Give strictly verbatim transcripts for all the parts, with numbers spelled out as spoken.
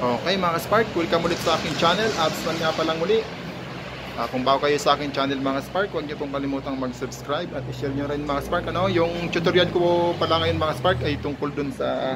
Okay mga Spark, welcome ulit sa aking channel. Absman nga palang muli. uh, Kung bago kayo sa aking channel mga Spark, huwag niyo pong kalimutang mag-subscribe at i-share nyo rin mga Spark ano? Yung tutorial ko pala ngayon mga Spark ay tungkol dun sa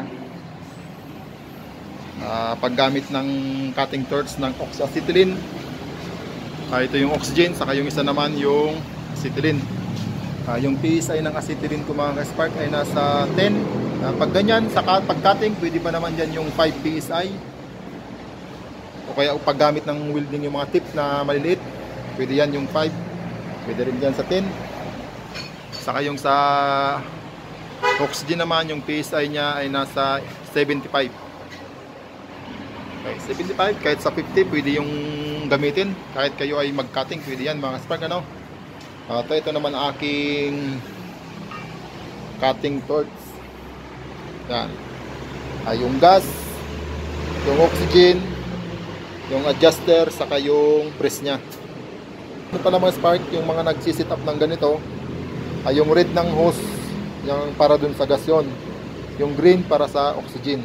uh, paggamit ng cutting torch ng oxacetylene. uh, Ito yung oxygen, saka yung isa naman yung acetylene. uh, Yung P S I ng acetylene ko mga Spark ay nasa ten. uh, Pag ganyan, sa pag-cutting, pwede pa naman dyan yung five P S I. O kaya paggamit ng welding yung mga tip na maliliit, pwede yan yung five, pwede rin dyan sa ten. Saka yung sa oxygen naman, yung P S I nya ay nasa seventy-five. Okay, seventy-five, kahit sa fifty pwede yung gamitin, kahit kayo ay mag-cutting, pwede yan mga Spark ano. uh, ito, ito naman aking cutting torch. Yan, ay yung gas, yung oxygen, yung adjuster, saka yung press nya. Ito pala mga Spark, yung mga nagsisit up ng ganito ay yung red ng hose, yung para dun sa gas yun, yung green para sa oxygen.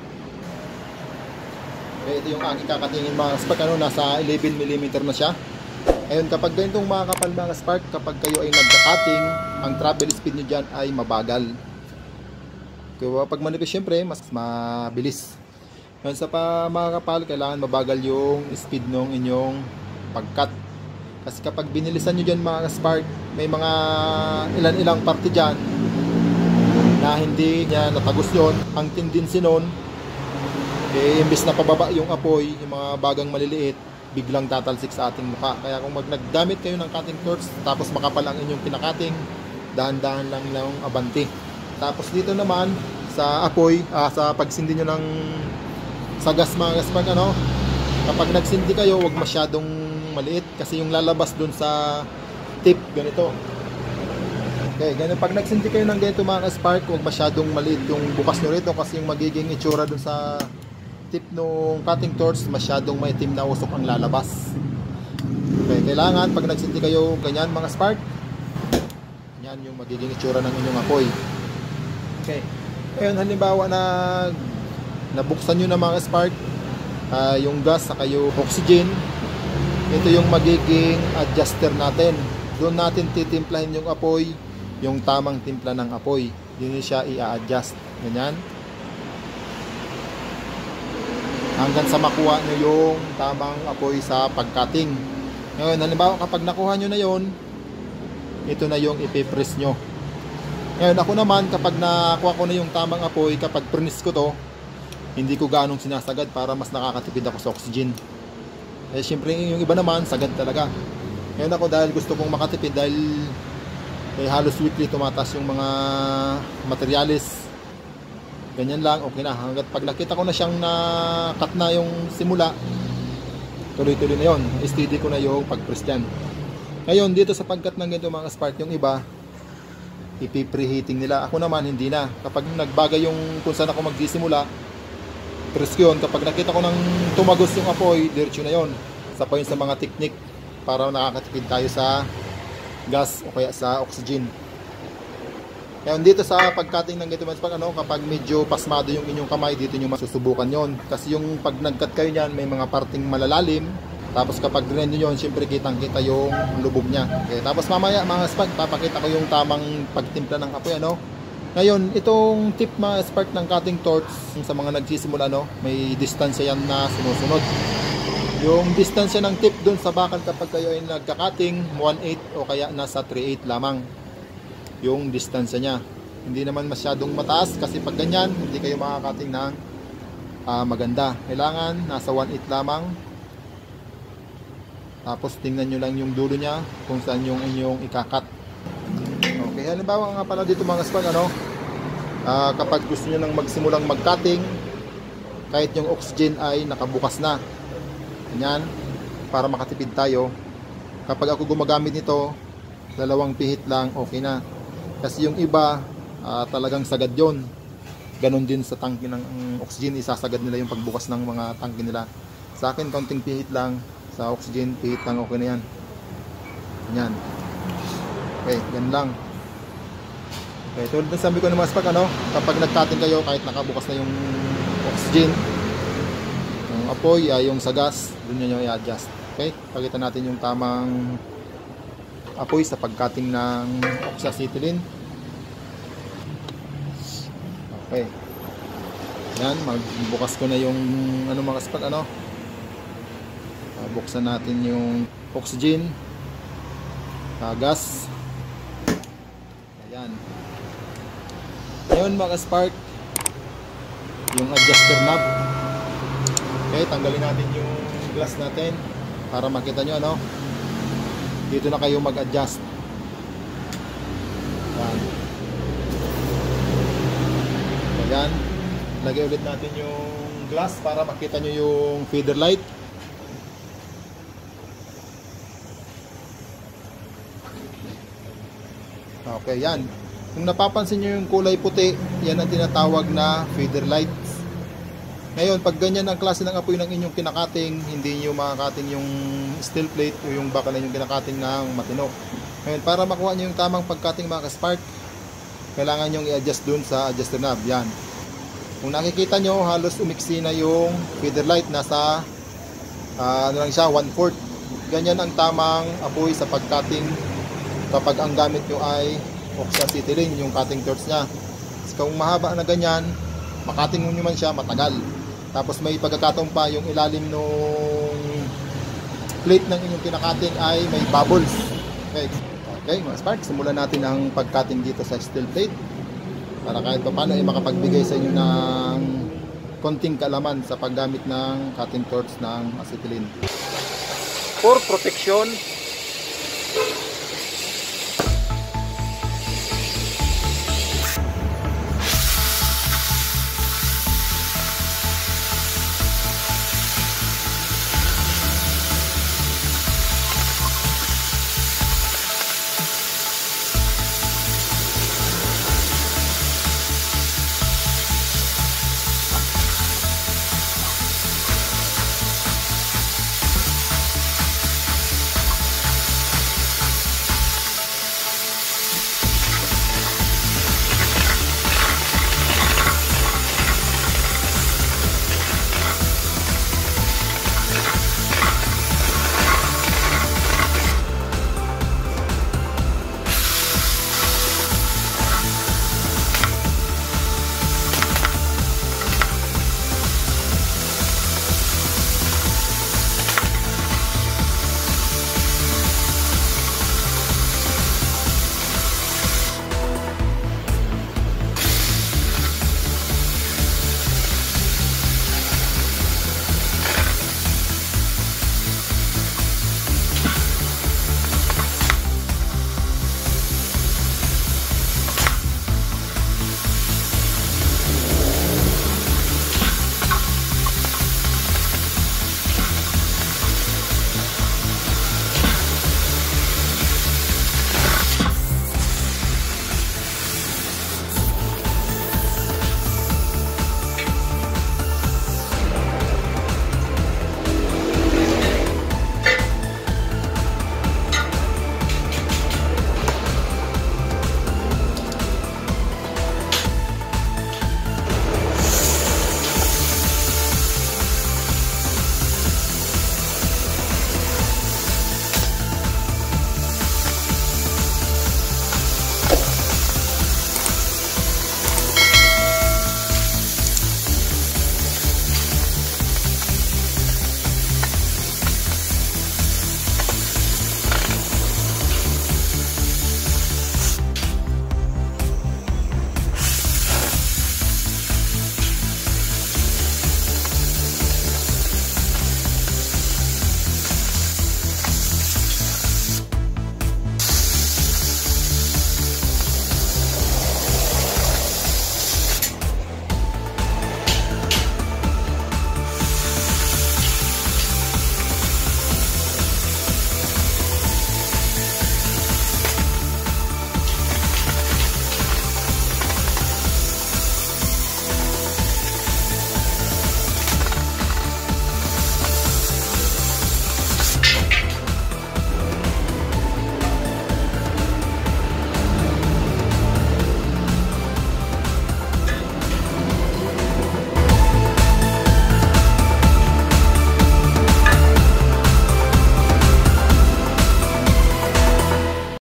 Okay, ito yung aking kakatingin mga Spark ano, nasa eleven millimeter na siya. Ngayon kapag ganitong mga kapal mga Spark, kapag kayo ay nagka-cutting, ang travel speed nyo dyan ay mabagal. Kaya pag manipis syempre mas mabilis. Ngayon sa pa mga kapal, kailangan mabagal yung speed ng inyong pag-cut. Kasi kapag binilisan nyo dyan mga Spark, may mga ilan-ilang parte dyan na hindi niya natagos yun. Ang tendency nun, eh, imbis na pababa yung apoy, yung mga bagang maliliit, biglang tatalsik sa ating mukha. Kaya kung mag naggamit kayo ng cutting torch, tapos makapal ang inyong pinakating, dahan-dahan lang lang abanti. Tapos dito naman, sa apoy, ah, sa pagsindi nyo ng sa gas mga Spark ano, kapag nagsindi kayo, huwag masyadong maliit kasi yung lalabas dun sa tip ganito. Okay, ganun, pag nagsindi kayo ng ganito mga Spark, huwag masyadong maliit yung bukas nyo rito kasi yung magiging itsura dun sa tip nung cutting torch, masyadong maitim na usok ang lalabas. Okay, kailangan pag nagsindi kayo ganyan mga Spark, yan yung magiging itsura ng inyong apoy. Okay, ayun, halimbawa na nabuksan nyo na mga Spark, uh, yung gas saka yung oxygen, ito yung magiging adjuster natin. Doon natin titimplahin yung apoy, yung tamang timpla ng apoy. Yun siya i-adjust, ganyan, hanggang sa makuha nyo yung tamang apoy sa pagcutting. Ngayon halimbawa kapag nakuha nyo na yon, ito na yung ipipress nyo. Ngayon ako naman, kapag nakuha ko na yung tamang apoy, kapag press ko to, hindi ko ganong sinasagad para mas nakakatipid ako sa oxygen. Eh syempre yung iba naman sagad talaga. Ngayon ako, dahil gusto kong makatipid, dahil eh, halos weekly tumataas yung mga materialis, ganyan lang, okay na. Hanggat pag nakita ko na siyang na-cut na yung simula, tuloy-tuloy na yun, steady ko na yung pag-press dyan. Ngayon dito sa pagkat ng ganito mga Spark, yung iba ipi-preheating nila. Ako naman hindi na. Kapag nagbagay yung kung saan ako magsisimula, press ko yun. Kapag nakita ko nang tumagos yung apoy, diretso na yun. Isa pa yun sa mga technique para nakakatipid tayo sa gas o kaya sa oxygen. Ngayon dito sa pag-cutting ng ganito mga, ano, kapag medyo pasmado yung inyong kamay, dito nyo masusubukan yon. Kasi yung pag nag-cut kayo nyan, may mga parting malalalim. Tapos kapag rin nyo yun, syempre kitang kita yung lubog nya. Okay, tapos mamaya mga Spark, papakita ko yung tamang pagtimpla ng apoy ano. Ngayon, itong tip mga Spark ng cutting torch, sa mga nagsisimula no, may distansya yan na sinusunod. Yung distansya ng tip dun sa bakal kapag kayo ay nagka-cutting, one eighth o kaya nasa three eighth lamang yung distansya nya. Hindi naman masyadong mataas kasi pag ganyan, hindi kayo makaka-cutting ng uh, maganda. Kailangan nasa one eighth lamang. Tapos tingnan nyo lang yung dulo nya kung saan yung inyong ikakat. Okay, halimbawa nga pala dito mga Spark ano, uh, kapag gusto nyo nang magsimulang mag-cutting, kahit yung oxygen ay nakabukas na, ganyan, para makatipid tayo. Kapag ako gumagamit nito, dalawang pihit lang, okay na. Kasi yung iba uh, talagang sagad yon. Ganon din sa tangke ng oxygen, isasagad nila yung pagbukas ng mga tangke nila. Sa akin, kaunting pihit lang. Sa oxygen, pihit lang, okay na yan. Yan. Okay, yan lang. Okay, tulad ng sabi ko ng mga Spark, ano, kapag nag-cutting kayo, kahit nakabukas na yung oxygen, Yung apoy ay yung sa gas, doon nyo i-adjust. Okay, pakita natin yung tamang apoy sa pagkating ng oxacetylene. Okay. Yan, magbukas ko na yung ano mga kaspat, ano. Uh, buksan natin yung oxygen, uh, gas. Ayan. Ngayon mga spark, yung adjuster knob. Okay, tanggalin natin yung glass natin para makita nyo, ano. Dito na kayo mag-adjust. Ayan. Ayan. Lagay ulit natin yung glass para makita nyo yung feeder light. Okay, yan. Kung napapansin nyo yung kulay puti, yan ang tinatawag na feeder lights. Ngayon, pag ganyan ang klase ng apoy ng inyong kinakating, hindi nyo makakating yung steel plate o yung bakal na inyong kinakating ng matino. Ngayon, para makuha nyo yung tamang pagkating mga spark, kailangan nyo i-adjust dun sa adjuster knob. Yan. Kung nakikita nyo, halos umiksi na yung feeder light. Nasa, uh, ano lang siya, one fourth. Ganyan ang tamang apoy sa pagkating kapag ang gamit nyo ay oxacetylene, yung cutting torch nya. So, kung mahaba na ganyan, makating nyo man siya, matagal. Tapos may pagkakataon pa yung ilalim nung plate ng inyong kinakating ay may bubbles. Okay, okay mga spark, simulan natin ang pagkating dito sa steel plate para kahit pa paano ay makapagbigay sa inyo ng konting kaalaman sa paggamit ng cutting torch ng acetylene. For protection